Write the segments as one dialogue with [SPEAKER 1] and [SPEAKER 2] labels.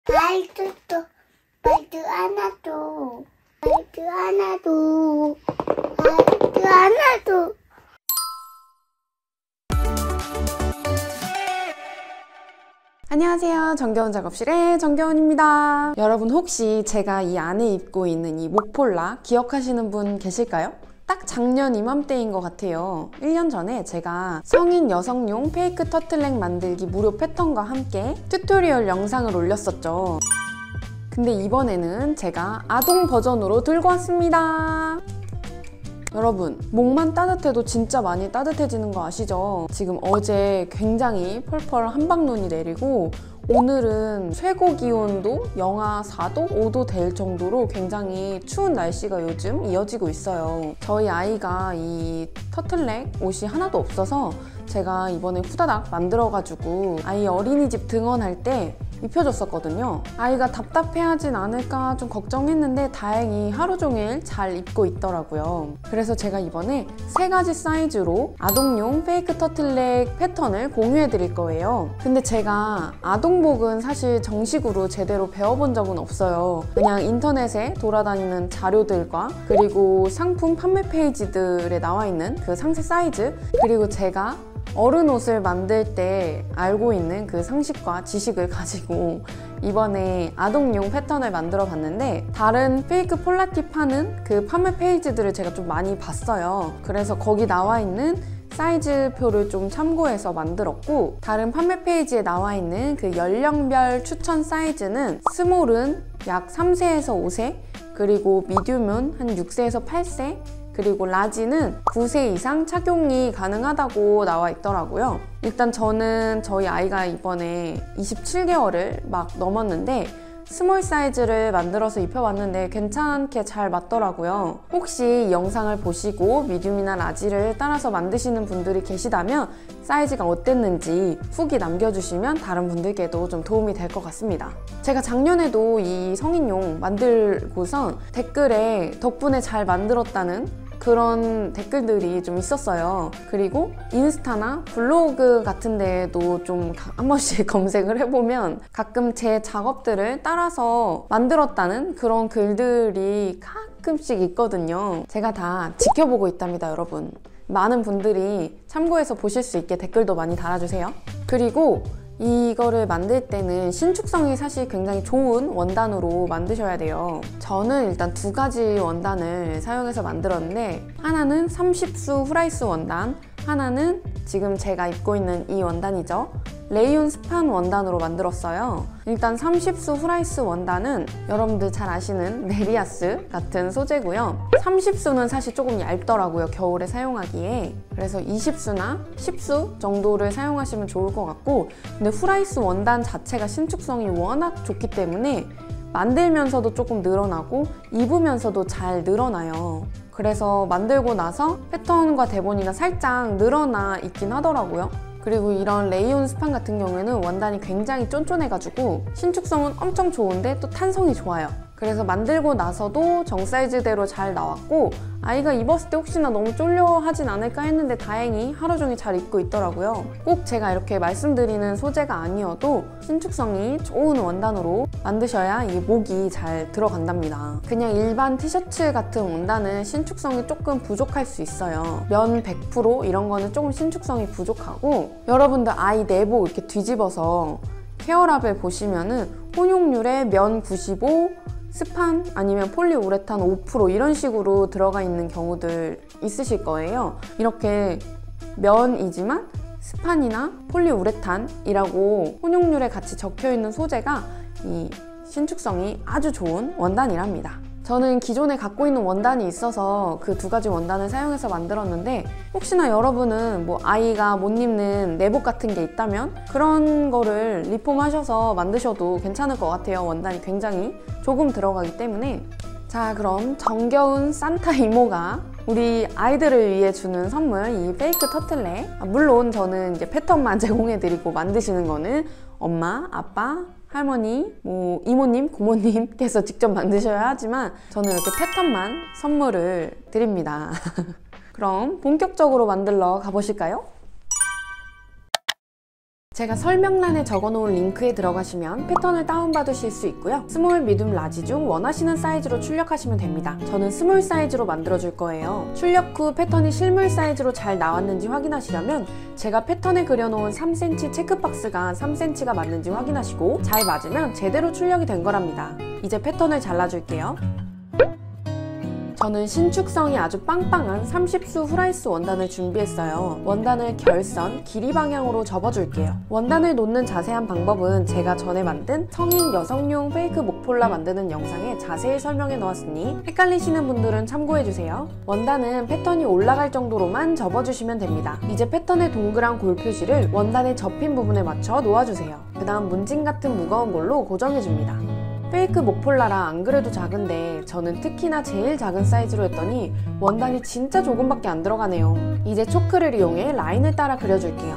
[SPEAKER 1] 말도 말도 하나도 말도 하나도 말도 하나도.
[SPEAKER 2] 안녕하세요. 정겨운 작업실의 정겨운입니다. 여러분 혹시 제가 이 안에 입고 있는 이 목폴라 기억하시는 분 계실까요? 딱 작년 이맘때인 것 같아요. 1년 전에 제가 성인 여성용 페이크 터틀넥 만들기 무료 패턴과 함께 튜토리얼 영상을 올렸었죠. 근데 이번에는 제가 아동 버전으로 들고 왔습니다. 여러분, 목만 따뜻해도 진짜 많이 따뜻해지는 거 아시죠? 지금 어제 굉장히 펄펄 한방눈이 내리고 오늘은 최고 기온도 영하 4도, 5도 될 정도로 굉장히 추운 날씨가 요즘 이어지고 있어요. 저희 아이가 이 터틀넥 옷이 하나도 없어서 제가 이번에 후다닥 만들어가지고 아이 어린이집 등원할 때 입혀줬었거든요. 아이가 답답해하진 않을까 좀 걱정했는데 다행히 하루 종일 잘 입고 있더라고요. 그래서 제가 이번에 3가지 사이즈로 아동용 페이크 터틀넥 패턴을 공유해 드릴 거예요. 근데 제가 아동복은 사실 정식으로 제대로 배워본 적은 없어요. 그냥 인터넷에 돌아다니는 자료들과 그리고 상품 판매 페이지들에 나와 있는 그 상세 사이즈, 그리고 제가 어른 옷을 만들 때 알고 있는 그 상식과 지식을 가지고 이번에 아동용 패턴을 만들어 봤는데, 다른 페이크 폴라티 파는 그 판매 페이지들을 제가 좀 많이 봤어요. 그래서 거기 나와 있는 사이즈표를 좀 참고해서 만들었고, 다른 판매 페이지에 나와 있는 그 연령별 추천 사이즈는 스몰은 약 3세에서 5세, 그리고 미디움은 한 6세에서 8세, 그리고 라지는 9세 이상 착용이 가능하다고 나와 있더라고요. 일단 저는 저희 아이가 이번에 27개월을 막 넘었는데 스몰 사이즈를 만들어서 입혀봤는데 괜찮게 잘 맞더라고요. 혹시 이 영상을 보시고 미디움이나 라지를 따라서 만드시는 분들이 계시다면 사이즈가 어땠는지 후기 남겨주시면 다른 분들께도 좀 도움이 될 것 같습니다. 제가 작년에도 이 성인용 만들고선 댓글에 덕분에 잘 만들었다는 그런 댓글들이 좀 있었어요. 그리고 인스타나 블로그 같은 데에도 좀 한 번씩 검색을 해보면 가끔 제 작업들을 따라서 만들었다는 그런 글들이 가끔씩 있거든요. 제가 다 지켜보고 있답니다, 여러분. 많은 분들이 참고해서 보실 수 있게 댓글도 많이 달아주세요. 그리고 이거를 만들 때는 신축성이 사실 굉장히 좋은 원단으로 만드셔야 돼요. 저는 일단 2가지 원단을 사용해서 만들었는데, 하나는 30수 후라이스 원단, 하나는 지금 제가 입고 있는 이 원단이죠. 레이온 스판 원단으로 만들었어요. 일단 30수 후라이스 원단은 여러분들 잘 아시는 메리아스 같은 소재고요. 30수는 사실 조금 얇더라고요, 겨울에 사용하기에. 그래서 20수나 10수 정도를 사용하시면 좋을 것 같고, 근데 후라이스 원단 자체가 신축성이 워낙 좋기 때문에 만들면서도 조금 늘어나고 입으면서도 잘 늘어나요. 그래서 만들고 나서 패턴과 대본이가 살짝 늘어나 있긴 하더라고요. 그리고 이런 레이온 스판 같은 경우에는 원단이 굉장히 쫀쫀해가지고 신축성은 엄청 좋은데 또 탄성이 좋아요. 그래서 만들고 나서도 정 사이즈대로 잘 나왔고, 아이가 입었을 때 혹시나 너무 쫄려 하진 않을까 했는데 다행히 하루 종일 잘 입고 있더라고요. 꼭 제가 이렇게 말씀드리는 소재가 아니어도 신축성이 좋은 원단으로 만드셔야 이 목이 잘 들어간답니다. 그냥 일반 티셔츠 같은 원단은 신축성이 조금 부족할 수 있어요. 면 100% 이런 거는 조금 신축성이 부족하고, 여러분들 아이 내복 이렇게 뒤집어서 케어랍을 보시면은 혼용률에 면 95, 스판 아니면 폴리우레탄 5% 이런 식으로 들어가 있는 경우들 있으실 거예요. 이렇게 면이지만 스판이나 폴리우레탄이라고 혼용률에 같이 적혀 있는 소재가 이 신축성이 아주 좋은 원단이랍니다. 저는 기존에 갖고 있는 원단이 있어서 그 2가지 원단을 사용해서 만들었는데, 혹시나 여러분은 뭐 아이가 못 입는 내복 같은 게 있다면 그런 거를 리폼하셔서 만드셔도 괜찮을 것 같아요. 원단이 굉장히 조금 들어가기 때문에. 자, 그럼 정겨운 산타 이모가 우리 아이들을 위해 주는 선물, 이 페이크 터틀넥. 물론 저는 이제 패턴만 제공해드리고 만드시는 거는 엄마, 아빠, 할머니, 뭐 이모님, 고모님께서 직접 만드셔야 하지만 저는 이렇게 패턴만 선물을 드립니다. 그럼 본격적으로 만들러 가보실까요? 제가 설명란에 적어놓은 링크에 들어가시면 패턴을 다운받으실 수 있고요. 스몰, 미디움, 라지 중 원하시는 사이즈로 출력하시면 됩니다. 저는 스몰 사이즈로 만들어줄 거예요. 출력 후 패턴이 실물 사이즈로 잘 나왔는지 확인하시려면 제가 패턴에 그려놓은 3cm 체크박스가 3cm가 맞는지 확인하시고 잘 맞으면 제대로 출력이 된 거랍니다. 이제 패턴을 잘라줄게요. 저는 신축성이 아주 빵빵한 30수 후라이스 원단을 준비했어요. 원단을 결선, 길이 방향으로 접어줄게요. 원단을 놓는 자세한 방법은 제가 전에 만든 성인 여성용 페이크 목폴라 만드는 영상에 자세히 설명해 놓았으니 헷갈리시는 분들은 참고해주세요. 원단은 패턴이 올라갈 정도로만 접어주시면 됩니다. 이제 패턴의 동그란 골 표시를 원단의 접힌 부분에 맞춰 놓아주세요. 그 다음 문진 같은 무거운 걸로 고정해줍니다. 페이크 목폴라라 안 그래도 작은데 저는 특히나 제일 작은 사이즈로 했더니 원단이 진짜 조금밖에 안 들어가네요. 이제 초크를 이용해 라인을 따라 그려줄게요.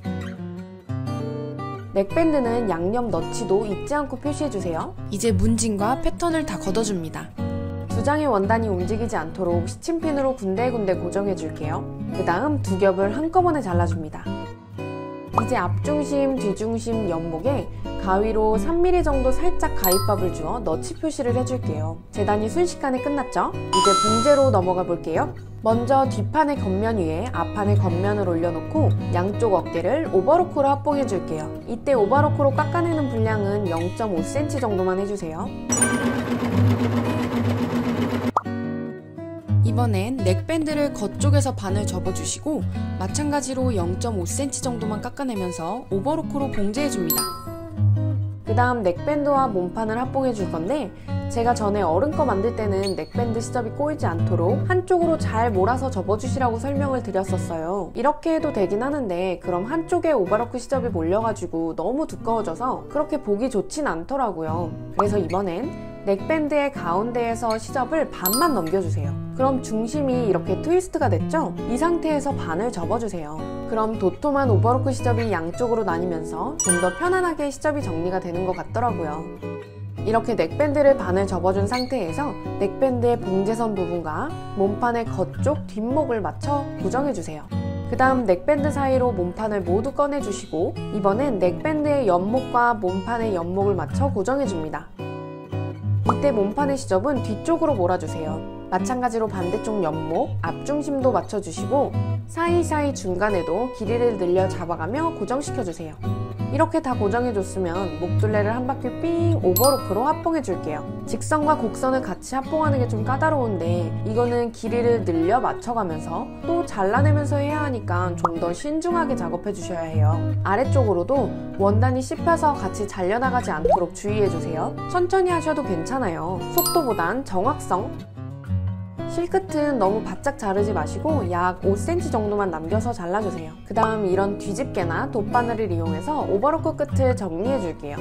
[SPEAKER 2] 넥밴드는 양옆 너치도 잊지 않고 표시해주세요. 이제 문진과 패턴을 다 걷어줍니다. 두 장의 원단이 움직이지 않도록 시침핀으로 군데군데 고정해줄게요. 그 다음 두 겹을 한꺼번에 잘라줍니다. 이제 앞중심, 뒤중심, 옆목에 가위로 3mm 정도 살짝 가위밥을 주어 너치 표시를 해줄게요. 재단이 순식간에 끝났죠? 이제 봉제로 넘어가 볼게요. 먼저 뒷판의 겉면 위에 앞판의 겉면을 올려놓고 양쪽 어깨를 오버로크로 합봉해줄게요. 이때 오버로크로 깎아내는 분량은 0.5cm 정도만 해주세요. 이번엔 넥밴드를 겉쪽에서 반을 접어주시고 마찬가지로 0.5cm 정도만 깎아내면서 오버로크로 봉제해줍니다. 그 다음 넥밴드와 몸판을 합봉해줄 건데 제가 전에 어른 거 만들 때는 넥밴드 시접이 꼬이지 않도록 한쪽으로 잘 몰아서 접어주시라고 설명을 드렸었어요. 이렇게 해도 되긴 하는데 그럼 한쪽에 오버로크 시접이 몰려가지고 너무 두꺼워져서 그렇게 보기 좋진 않더라고요. 그래서 이번엔 넥밴드의 가운데에서 시접을 반만 넘겨주세요. 그럼 중심이 이렇게 트위스트가 됐죠? 이 상태에서 반을 접어주세요. 그럼 도톰한 오버로크 시접이 양쪽으로 나뉘면서 좀 더 편안하게 시접이 정리가 되는 것 같더라고요. 이렇게 넥밴드를 반을 접어준 상태에서 넥밴드의 봉제선 부분과 몸판의 겉쪽, 뒷목을 맞춰 고정해주세요. 그 다음 넥밴드 사이로 몸판을 모두 꺼내주시고 이번엔 넥밴드의 옆목과 몸판의 옆목을 맞춰 고정해줍니다. 이때 몸판의 시접은 뒤쪽으로 몰아주세요. 마찬가지로 반대쪽 옆목, 앞중심도 맞춰주시고 사이사이 중간에도 길이를 늘려 잡아가며 고정시켜주세요. 이렇게 다 고정해줬으면 목둘레를 한 바퀴 삥 오버로크로 합봉해줄게요. 직선과 곡선을 같이 합봉하는 게 좀 까다로운데 이거는 길이를 늘려 맞춰가면서 또 잘라내면서 해야 하니까 좀 더 신중하게 작업해주셔야 해요. 아래쪽으로도 원단이 씹혀서 같이 잘려나가지 않도록 주의해주세요. 천천히 하셔도 괜찮아요. 속도보단 정확성. 실끝은 너무 바짝 자르지 마시고 약 5cm 정도만 남겨서 잘라주세요. 그 다음 이런 뒤집개나 돗바늘을 이용해서 오버로크 끝을 정리해줄게요.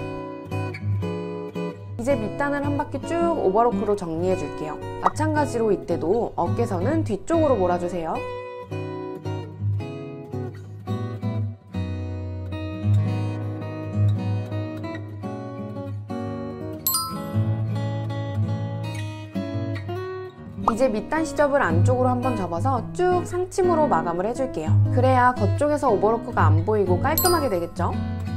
[SPEAKER 2] 이제 밑단을 한 바퀴 쭉 오버로크로 정리해줄게요. 마찬가지로 이때도 어깨선은 뒤쪽으로 몰아주세요. 이제 밑단 시접을 안쪽으로 한번 접어서 쭉 상침으로 마감을 해줄게요. 그래야 겉쪽에서 오버로크가 안 보이고 깔끔하게 되겠죠?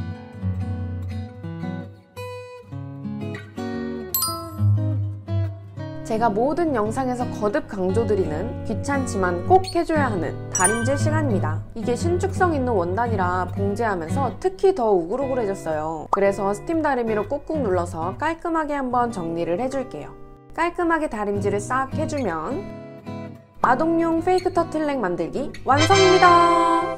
[SPEAKER 2] 제가 모든 영상에서 거듭 강조드리는 귀찮지만 꼭 해줘야 하는 다림질 시간입니다. 이게 신축성 있는 원단이라 봉제하면서 특히 더 우글우글해졌어요. 그래서 스팀 다리미로 꾹꾹 눌러서 깔끔하게 한번 정리를 해줄게요. 깔끔하게 다림질을 싹 해주면 아동용 페이크 터틀넥 만들기 완성입니다!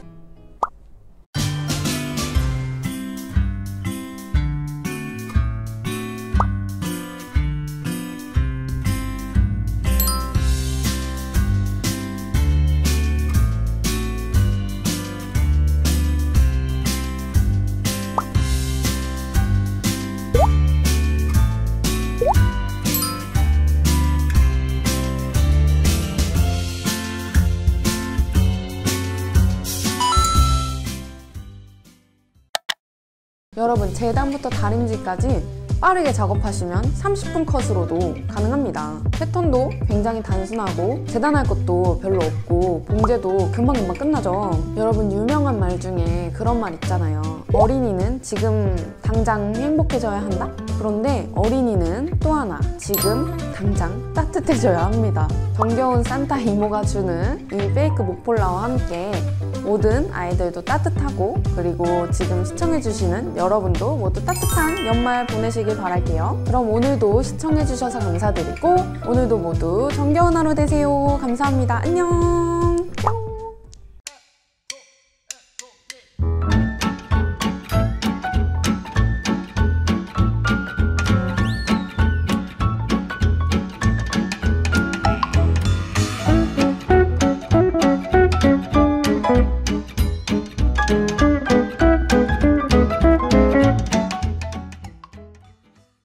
[SPEAKER 2] 계단부터 다림질까지 빠르게 작업하시면 30분 컷으로도 가능합니다. 패턴도 굉장히 단순하고 재단할 것도 별로 없고 봉제도 금방금방 끝나죠. 여러분, 유명한 말 중에 그런 말 있잖아요. 어린이는 지금 당장 행복해져야 한다? 그런데 어린이는 또 하나, 지금 당장 따뜻해져야 합니다. 정겨운 산타 이모가 주는 이 페이크 목폴라와 함께 모든 아이들도 따뜻하고, 그리고 지금 시청해주시는 여러분도 모두 따뜻한 연말 보내시길 바랄게요. 그럼 오늘도 시청해주셔서 감사드리고 오늘도 모두 정겨운 하루 되세요. 감사합니다. 안녕.